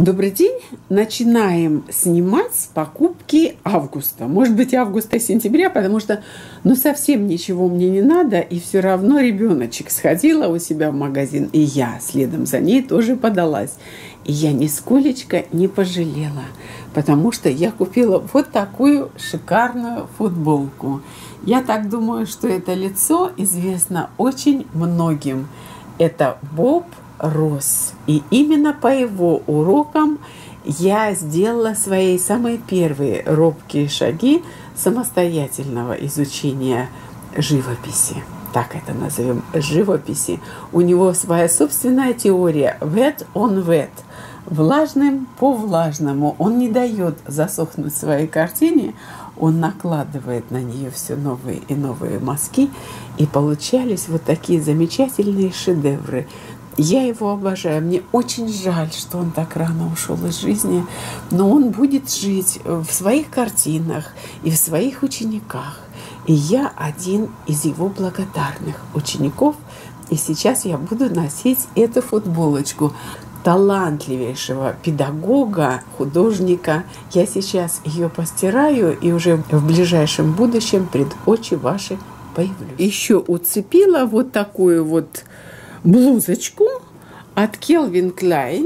Добрый день! Начинаем снимать с покупки августа. Может быть, августа и сентября, потому что совсем ничего мне не надо. И все равно ребеночек сходила у себя в магазин, и я следом за ней тоже подалась. И я нисколечко не пожалела, потому что я купила вот такую шикарную футболку. Я так думаю, что это лицо известно очень многим. Это Боб Росс. И именно по его урокам я сделала свои самые первые робкие шаги самостоятельного изучения живописи. Так это назовем, живописи. У него своя собственная теория wet on wet. Влажным по влажному. Он не дает засохнуть своей картине, он накладывает на нее все новые и новые мазки. И получались вот такие замечательные шедевры. Я его обожаю. Мне очень жаль, что он так рано ушел из жизни, но он будет жить в своих картинах и в своих учениках. И я один из его благодарных учеников. И сейчас я буду носить эту футболочку талантливейшего педагога, художника. Я сейчас ее постираю и уже в ближайшем будущем пред очи ваши появлюсь. Еще уцепила вот такую вот блузочку от Calvin Klein.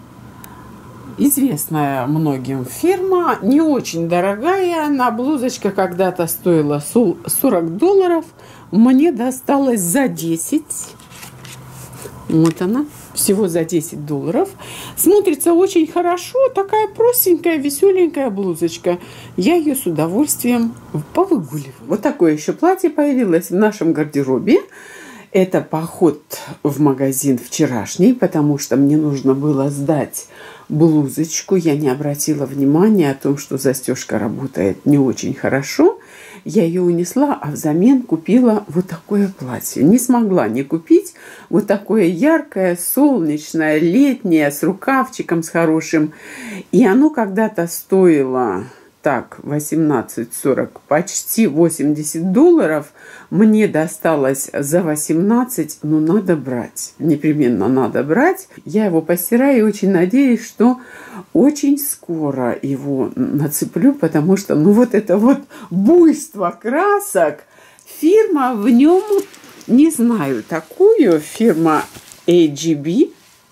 Известная многим фирма, не очень дорогая. Она, блузочка, когда-то стоила $40. Мне досталась за 10. Вот она, всего за $10. Смотрится очень хорошо. Такая простенькая, веселенькая блузочка. Я ее с удовольствием повыгуливаю. Вот такое еще платье появилось в нашем гардеробе. Это поход в магазин вчерашний, потому что мне нужно было сдать блузочку. Я не обратила внимания о том, что застежка работает не очень хорошо. Я ее унесла, а взамен купила вот такое платье. Не смогла не купить вот такое яркое, солнечное, летнее, с рукавчиком, с хорошим. И оно когда-то стоило... Так, 18,40, почти $80. Мне досталось за 18, но надо брать. Непременно надо брать. Я его постираю и очень надеюсь, что очень скоро его нацеплю, потому что, вот это вот буйство красок. Фирма в нем, не знаю такую, фирма AGB.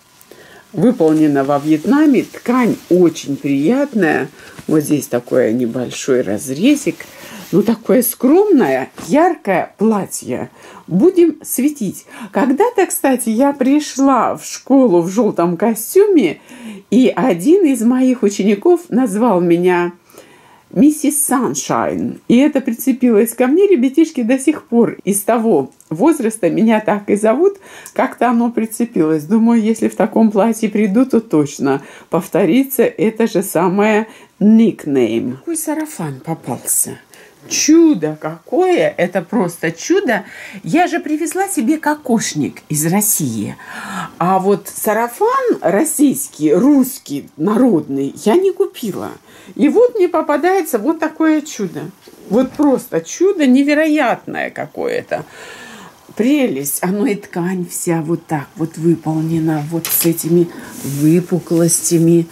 Выполнена во Вьетнаме. Ткань очень приятная. Вот здесь такой небольшой разрезик. Такое скромное, яркое платье. Будем светить. Когда-то, кстати, я пришла в школу в желтом костюме, и один из моих учеников назвал меня Миссис Саншайн. И это прицепилось ко мне, ребятишки, до сих пор. Из того возраста меня так и зовут, как-то оно прицепилось. Думаю, если в таком платье приду, то точно повторится это же самое никнейм. Какой сарафан попался. Чудо какое! Это просто чудо! Я же привезла себе кокошник из России. А вот сарафан российский, русский, народный я не купила. И вот мне попадается вот такое чудо. Вот просто чудо невероятное какое-то. Прелесть. Оно и ткань вся вот так вот выполнена. Вот с этими выпуклостями.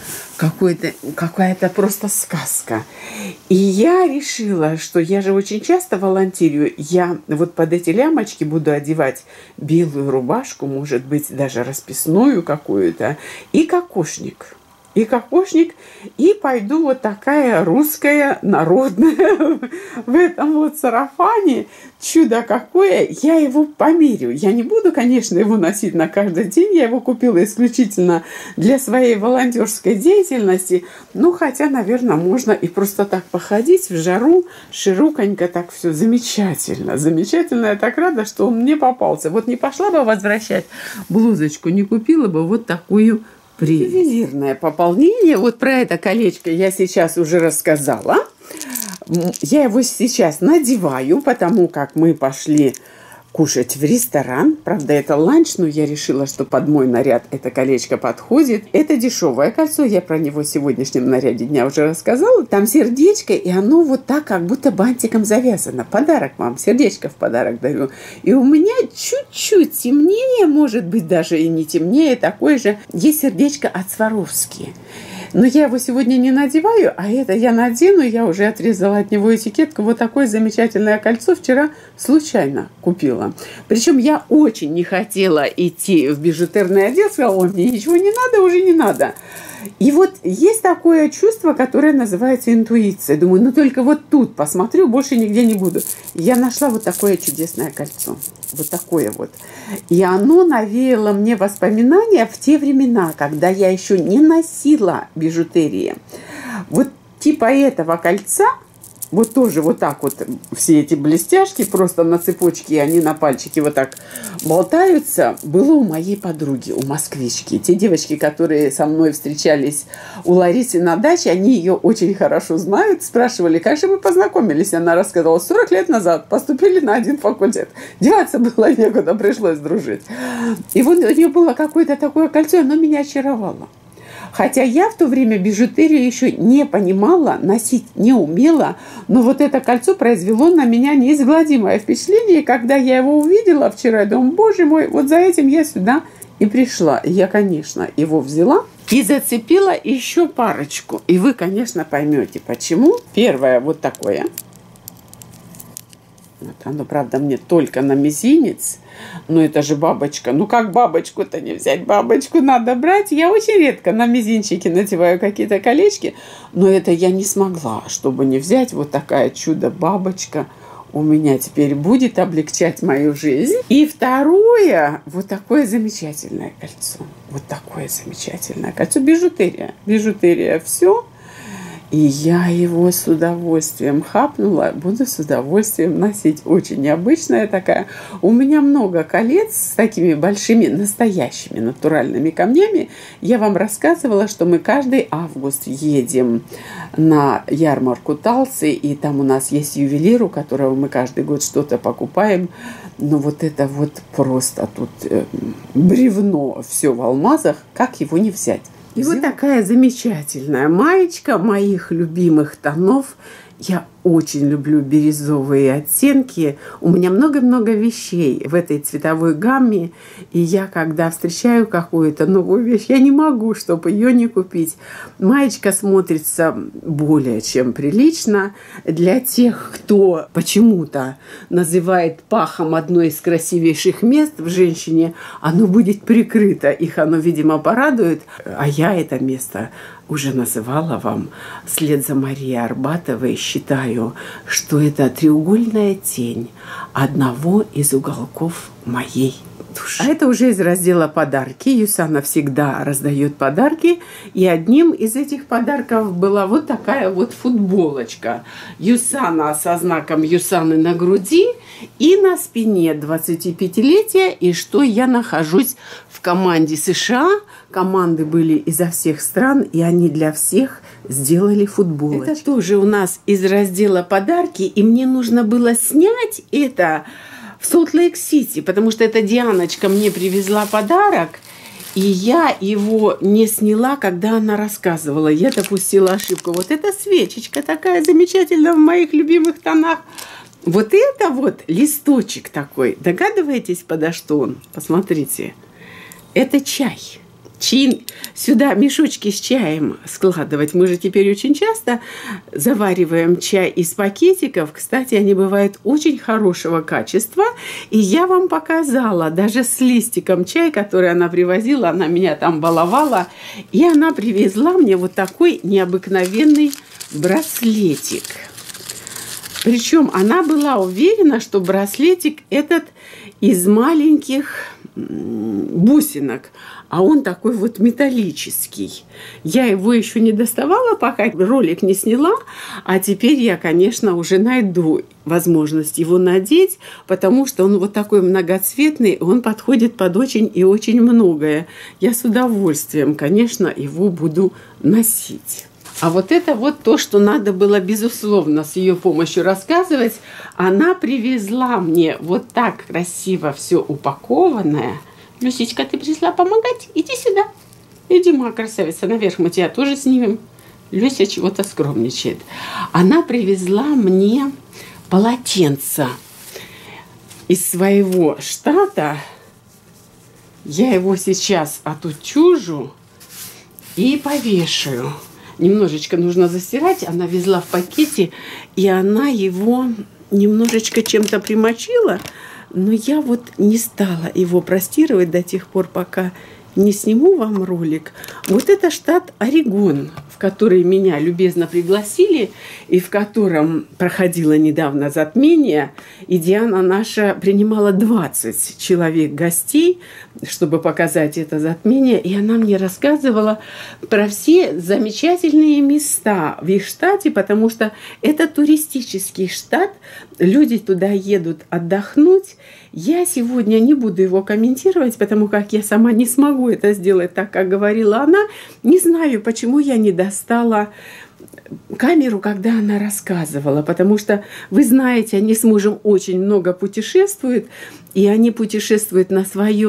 Какая-то просто сказка. И я решила, что я же очень часто волонтерю. Я вот под эти лямочки буду одевать белую рубашку, может быть, даже расписную какую-то. И кокошник. И пойду вот такая русская, народная в этом вот сарафане. Чудо какое! Я его померю. Я не буду, конечно, его носить на каждый день. Я его купила исключительно для своей волонтерской деятельности. Хотя, наверное, можно и просто так походить в жару, широконько, так все замечательно. Замечательно. Я так рада, что он мне попался. Вот не пошла бы возвращать блузочку, не купила бы вот такую ювелирное пополнение. Вот про это колечко я сейчас уже рассказала. Я его сейчас надеваю, потому как мы пошли кушать в ресторан. Правда, это ланч, но я решила, что под мой наряд это колечко подходит. Это дешевое кольцо, я про него в сегодняшнем наряде дня уже рассказала. Там сердечко, и оно вот так, как будто бантиком завязано. Подарок вам, сердечко в подарок даю. И у меня чуть-чуть темнее, может быть, даже и не темнее, такое же. Есть сердечко от Сваровски. Но я его сегодня не надеваю, а это я надену. Я уже отрезала от него этикетку. Вот такое замечательное кольцо вчера случайно купила. Причем я очень не хотела идти в бижутерный отдел. Сказала, мне ничего не надо, уже не надо. И вот есть такое чувство, которое называется интуиция. Думаю, ну только вот тут посмотрю, больше нигде не буду. Я нашла вот такое чудесное кольцо. Вот такое вот. И оно навеяло мне воспоминания в те времена, когда я еще не носила бижутерии. Вот типа этого кольца, вот тоже вот так вот все эти блестяшки просто на цепочке, они на пальчике вот так болтаются, было у моей подруги, у москвички. Те девочки, которые со мной встречались у Ларисы на даче, они ее очень хорошо знают. Спрашивали, как же мы познакомились? Она рассказала, 40 лет назад поступили на один факультет. Деваться было некуда, пришлось дружить. И вот у нее было какое-то такое кольцо, оно меня очаровало. Хотя я в то время бижутерию еще не понимала, носить не умела, но вот это кольцо произвело на меня неизгладимое впечатление. И когда я его увидела вчера, я думаю, боже мой, вот за этим я сюда и пришла. И я, конечно, его взяла и зацепила еще парочку. И вы, конечно, поймете, почему. Первое вот такое. Вот оно, правда, мне только на мизинец. Но это же бабочка. Ну, как бабочку-то не взять? Бабочку надо брать. Я очень редко на мизинчике надеваю какие-то колечки. Но это я не смогла, чтобы не взять. Вот такая чудо-бабочка у меня теперь будет облегчать мою жизнь. И второе, вот такое замечательное кольцо. Вот такое замечательное кольцо. Бижутерия. Бижутерия все. И я его с удовольствием хапнула, буду с удовольствием носить. Очень необычная такая. У меня много колец с такими большими, настоящими натуральными камнями. Я вам рассказывала, что мы каждый август едем на ярмарку Талсы, и там у нас есть ювелир, у которого мы каждый год что-то покупаем. Но вот это вот просто тут бревно все в алмазах, как его не взять? И вот такая замечательная маечка моих любимых тонов. Я очень люблю бирюзовые оттенки. У меня много-много вещей в этой цветовой гамме. И я, когда встречаю какую-то новую вещь, я не могу, чтобы ее не купить. Маечка смотрится более чем прилично. Для тех, кто почему-то называет пахом одно из красивейших мест в женщине, оно будет прикрыто. Их оно, видимо, порадует. А я это место уже называла вам вслед за Марией Арбатовой. Считаю, что это треугольная тень одного из уголков моей души. А это уже из раздела «Подарки». Юсана всегда раздает подарки. И одним из этих подарков была вот такая вот футболочка. Юсана со знаком Юсаны на груди и на спине 25-летия. И что я нахожусь в команде США. Команды были изо всех стран, и они для всех сделали футболочки. Это тоже у нас из раздела «Подарки». И мне нужно было снять это в Солт-Лейк-Сити, потому что эта Дианочка мне привезла подарок, и я его не сняла, когда она рассказывала. Я допустила ошибку. Вот эта свечечка такая замечательная в моих любимых тонах. Вот это вот листочек такой. Догадываетесь, подо что он? Посмотрите. Это чай. Сюда мешочки с чаем складывать. Мы же теперь очень часто завариваем чай из пакетиков. Кстати, они бывают очень хорошего качества. И я вам показала даже с листиком чай, который она привозила. Она меня там баловала. И она привезла мне вот такой необыкновенный браслетик. Причем она была уверена, что браслетик этот из маленьких бусинок, а он такой вот металлический. Я его еще не доставала, пока ролик не сняла, а теперь я, конечно, уже найду возможность его надеть, потому что он вот такой многоцветный, он подходит под очень и очень многое. Я с удовольствием, конечно, его буду носить. А вот это вот то, что надо было, безусловно, с ее помощью рассказывать. Она привезла мне вот так красиво все упакованное. Люсечка, ты пришла помогать? Иди сюда. Иди, моя красавица, наверх, мы тебя тоже снимем. Люся чего-то скромничает. Она привезла мне полотенце из своего штата. Я его сейчас отутюжу и повешаю. Немножечко нужно застирать. Она везла в пакете, и она его немножечко чем-то примочила. Но я вот не стала его простировать до тех пор, пока не сниму вам ролик. Вот это штат Орегон, в который меня любезно пригласили, и в котором проходило недавно затмение. И Диана наша принимала 20 человек гостей, чтобы показать это затмение. И она мне рассказывала про все замечательные места в их штате, потому что это туристический штат. Люди туда едут отдохнуть. Я сегодня не буду его комментировать, потому как я сама не смогу это сделать так, как говорила она. Не знаю, почему я не достала камеру, когда она рассказывала, потому что, вы знаете, они с мужем очень много путешествуют, и они путешествуют на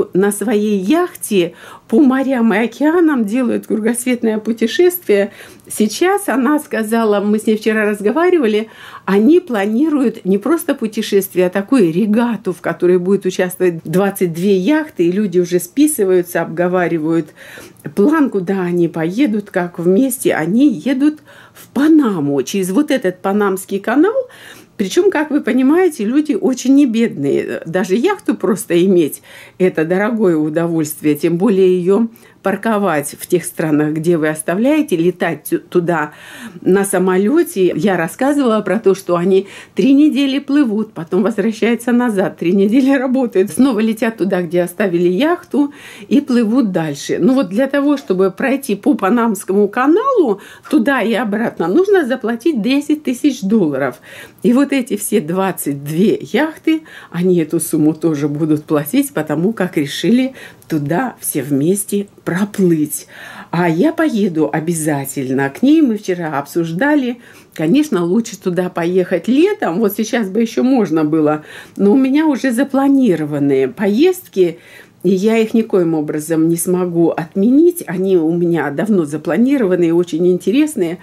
своей яхте по морям и океанам, делают кругосветное путешествие. Сейчас она сказала, мы с ней вчера разговаривали, они планируют не просто путешествие, а такую регату, в которой будет участвовать 22 яхты, и люди уже списываются, обговаривают план, куда они поедут, как вместе. Они едут в Панаму, через вот этот Панамский канал. Причем, как вы понимаете, люди очень не бедные. Даже яхту просто иметь – это дорогое удовольствие, тем более ее парковать в тех странах, где вы оставляете, летать туда на самолете. Я рассказывала про то, что они 3 недели плывут, потом возвращаются назад, 3 недели работают, снова летят туда, где оставили яхту, и плывут дальше. Ну вот для того, чтобы пройти по Панамскому каналу туда и обратно, нужно заплатить $10 000. И вот эти все 22 яхты, они эту сумму тоже будут платить, потому как решили туда все вместе проплыть. А я поеду обязательно. К ней мы вчера обсуждали. Конечно, лучше туда поехать летом. Вот сейчас бы еще можно было. Но у меня уже запланированные поездки, и я их никоим образом не смогу отменить. Они у меня давно запланированные, очень интересные.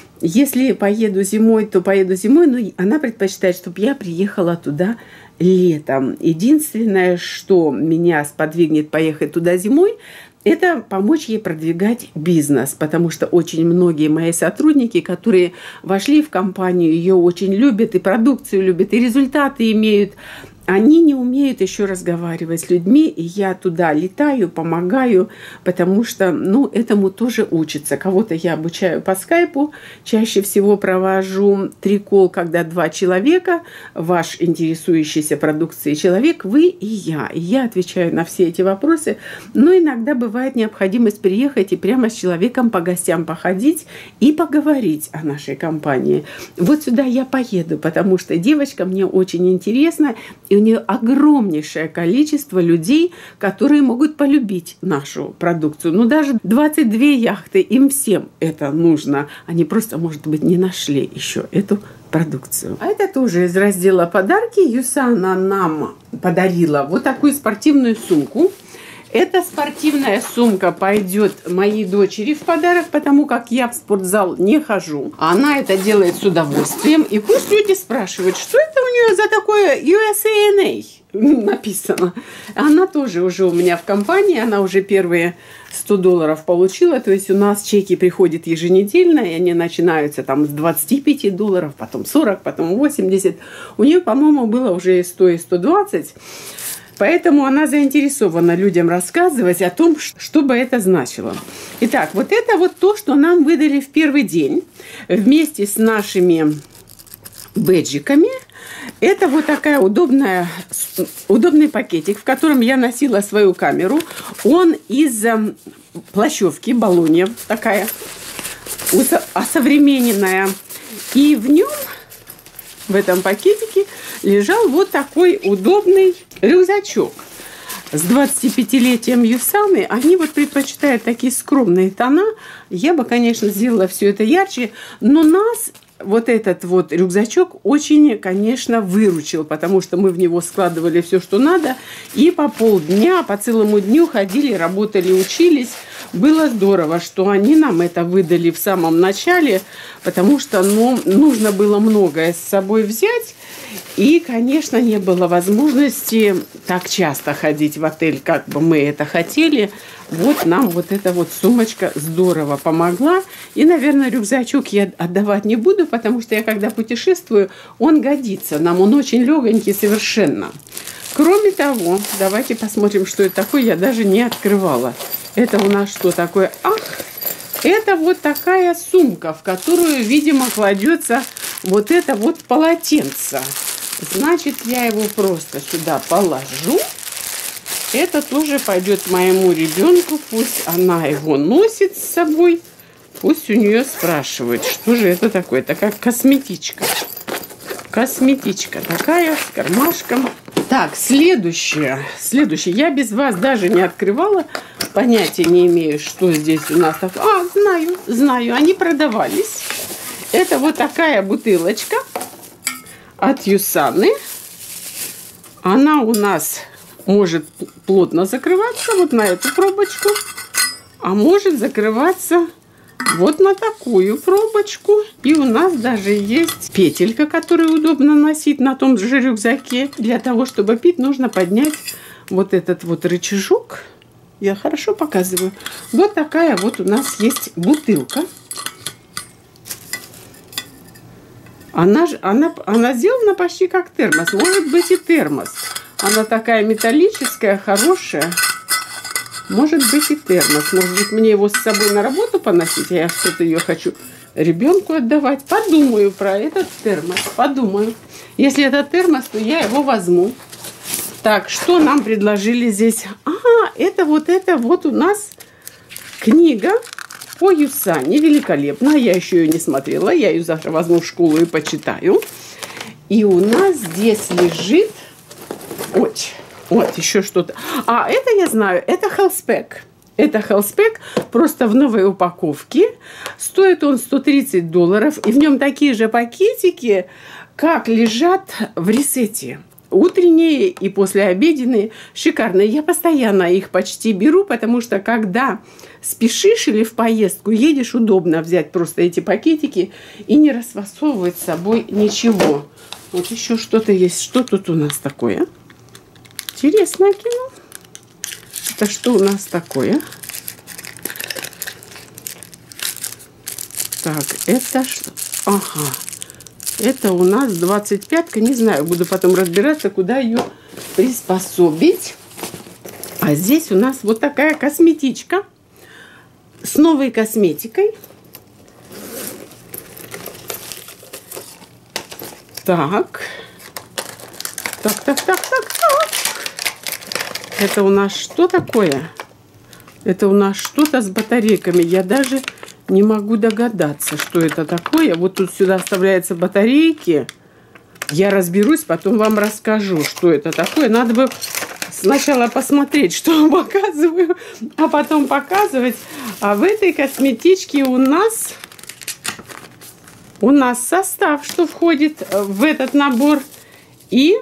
Если поеду зимой, то поеду зимой, но она предпочитает, чтобы я приехала туда летом. Единственное, что меня сподвигнет поехать туда зимой, это помочь ей продвигать бизнес, потому что очень многие мои сотрудники, которые вошли в компанию, ее очень любят, и продукцию любят, и результаты имеют, они не умеют еще разговаривать с людьми, и я туда летаю, помогаю, потому что, этому тоже учатся. Кого-то я обучаю по скайпу, чаще всего провожу 3 колл, когда 2 человека, ваш интересующийся продукцией человек, вы и я. И я отвечаю на все эти вопросы, но иногда бывает необходимость приехать и прямо с человеком по гостям походить и поговорить о нашей компании. Вот сюда я поеду, потому что девочка мне очень интересна, и у нее огромнейшее количество людей, которые могут полюбить нашу продукцию. Даже 22 яхты, им всем это нужно. Они просто, может быть, не нашли еще эту продукцию. А это тоже из раздела «Подарки». Юсана нам подарила вот такую спортивную сумку. Эта спортивная сумка пойдет моей дочери в подарок, потому как я в спортзал не хожу. Она это делает с удовольствием. И пусть люди спрашивают, что это у нее за такое USANA написано. Она тоже уже у меня в компании. Она уже первые $100 получила. То есть у нас чеки приходят еженедельно, и они начинаются там с $25, потом 40, потом 80. У нее, по-моему, было уже и 100, и 120. Поэтому она заинтересована людям рассказывать о том, что бы это значило. Итак, вот это вот то, что нам выдали в первый день вместе с нашими бэджиками. Это вот такая удобный пакетик, в котором я носила свою камеру. Он из плащевки, баллонья такая, осовремененная. И в нем, в этом пакетике, лежал вот такой удобный рюкзачок. с 25-летием Юсаны, они вот предпочитают такие скромные тона. Я бы, конечно, сделала все это ярче, но нас вот этот вот рюкзачок очень, конечно, выручил, потому что мы в него складывали все, что надо, и по полдня, по целому дню ходили, работали, учились. Было здорово, что они нам это выдали в самом начале, потому что нужно было многое с собой взять, и, конечно, не было возможности так часто ходить в отель, как бы мы это хотели. Вот нам вот эта вот сумочка здорово помогла. И, наверное, рюкзачок я отдавать не буду, потому что я, когда путешествую, он годится нам. Он очень легонький совершенно. Кроме того, давайте посмотрим, что это такое. Я даже не открывала. Это у нас что такое? Ах, это вот такая сумка, в которую, видимо, кладется вот это вот полотенце. Значит, я его просто сюда положу. Это тоже пойдет моему ребенку. Пусть она его носит с собой. Пусть у нее спрашивают, что же это такое. Это как косметичка. Косметичка такая с кармашком. Так, следующее. Я без вас даже не открывала. Понятия не имею, что здесь у нас. Знаю. Они продавались. Это вот такая бутылочка от Юсаны. Она у нас может плотно закрываться вот на эту пробочку, а может закрываться вот на такую пробочку. И у нас даже есть петелька, которую удобно носить на том же рюкзаке. Для того, чтобы пить, нужно поднять вот этот вот рычажок. Я хорошо показываю. Вот такая вот у нас есть бутылка. Она сделана почти как термос. Может быть и термос. Она такая металлическая, хорошая. Может быть и термос. Может быть, мне его с собой на работу поносить, а я что-то ее хочу ребенку отдавать. Подумаю про этот термос. Подумаю. Если это термос, то я его возьму. Так, что нам предложили здесь? Это вот у нас книга по Юсане. Великолепно. Я еще ее не смотрела. Я ее завтра возьму в школу и почитаю. И у нас здесь лежит... Вот еще что-то. Это я знаю. Это Healthpack. Это Healthpack просто в новой упаковке. Стоит он $130. И в нем такие же пакетики, как лежат в ресете. Утренние и послеобеденные. Шикарные. Я постоянно их почти беру, потому что когда спешишь или в поездку едешь, удобно взять просто эти пакетики и не расфасовывать с собой ничего. Вот еще что-то есть. Что тут у нас такое? Интересное кино. Это что у нас такое? Так, это что? Ага. Это у нас 25-ка. Не знаю, буду потом разбираться, куда ее приспособить. А здесь у нас вот такая косметичка с новой косметикой. Так. Это у нас что такое? Это у нас что-то с батарейками. Я даже не могу догадаться, что это такое. Вот тут сюда вставляются батарейки. Я разберусь, потом вам расскажу, что это такое. Надо бы сначала посмотреть, что показываю, а потом показывать. А в этой косметичке у нас состав, что входит в этот набор. И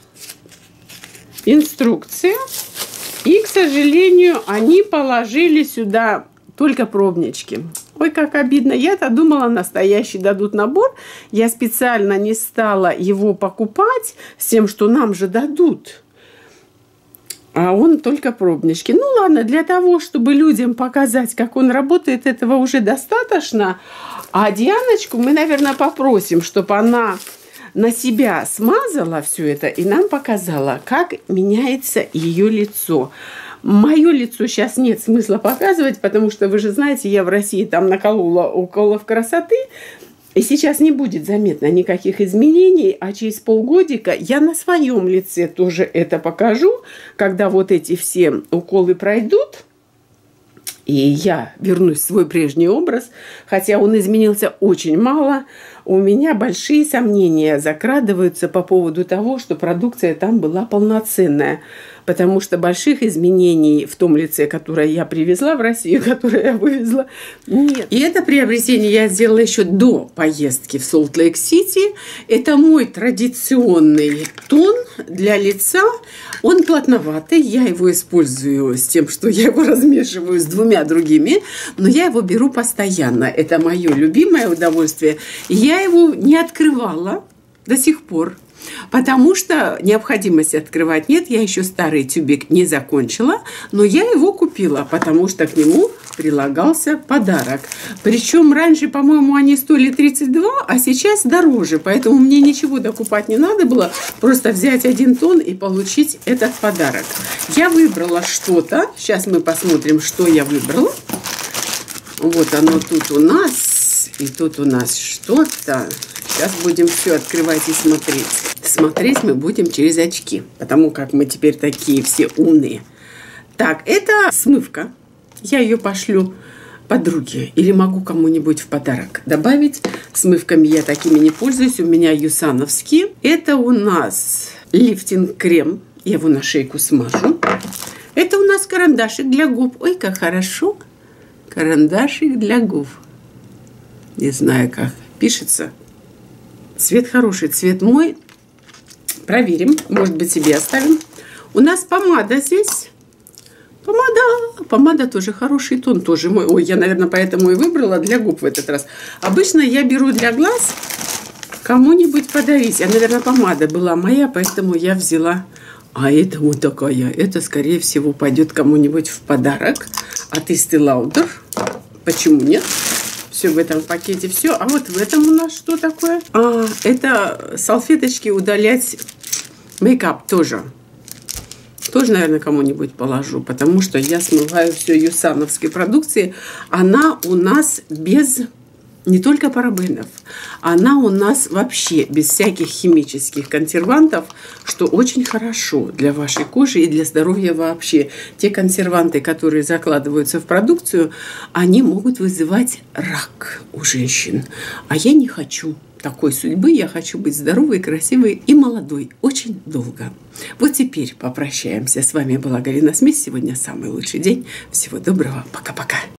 инструкция. И, к сожалению, они положили сюда только пробнички. Ой, как обидно. Я-то думала, настоящий дадут набор. Я специально не стала его покупать с тем, что нам же дадут. А он только пробнички. Ну ладно, для того, чтобы людям показать, как он работает, этого уже достаточно. А Дианочку мы, наверное, попросим, чтобы она на себя смазала все это и нам показала, как меняется ее лицо. Мое лицо сейчас нет смысла показывать, потому что, вы же знаете, я в России там наколола уколов красоты, и сейчас не будет заметно никаких изменений, а через полгодика я на своем лице тоже это покажу, когда вот эти все уколы пройдут, и я вернусь в свой прежний образ, хотя он изменился очень мало. У меня большие сомнения закрадываются по поводу того, что продукция там была полноценная. потому что больших изменений в том лице, которое я привезла в Россию, которое я вывезла, нет. И это приобретение я сделала еще до поездки в Солт-Лейк-Сити. Это мой традиционный тон для лица. Он плотноватый, я его использую с тем, что я его размешиваю с 2 другими, но я его беру постоянно. Это мое любимое удовольствие. Я его не открывала до сих пор, потому что необходимости открывать нет. Я еще старый тюбик не закончила, но я его купила, потому что к нему прилагался подарок. Причем раньше, по-моему, они стоили 32, а сейчас дороже. Поэтому мне ничего докупать не надо было. Просто взять 1 тон и получить этот подарок. Я выбрала что-то. Сейчас мы посмотрим, что я выбрала. Вот оно тут у нас. И тут у нас что-то. Сейчас будем все открывать и смотреть. Смотреть мы будем через очки, потому как мы теперь такие все умные. Так, это смывка. Я ее пошлю подруге или могу кому-нибудь в подарок добавить. Смывками я такими не пользуюсь. У меня юсановские. Это у нас лифтинг-крем. Я его на шейку смажу. Это у нас карандашик для губ. Ой, как хорошо. Карандашик для губ. Не знаю, как пишется. Цвет хороший, цвет мой. Проверим. Может быть, себе оставим. У нас помада здесь. Помада тоже хороший тон, тоже мой. Ой, я, наверное, поэтому и выбрала для губ в этот раз. Обычно я беру для глаз кому-нибудь подарить. А, наверное, помада была моя, поэтому я взяла. А это вот такая. Это, скорее всего, пойдет кому-нибудь в подарок от Estee Lauder. Почему нет? Все в этом пакете, все. А вот в этом у нас что такое? А, это салфеточки удалять мейкап тоже. Тоже, наверное, кому-нибудь положу, потому что я смываю все юсановской продукции. Она у нас без не только парабенов, она у нас вообще без всяких химических консервантов, что очень хорошо для вашей кожи и для здоровья вообще. Те консерванты, которые закладываются в продукцию, они могут вызывать рак у женщин. А я не хочу такой судьбы. Я хочу быть здоровой, красивой и молодой очень долго. Вот теперь попрощаемся. С вами была Галина Смис. Сегодня самый лучший день. Всего доброго. Пока-пока.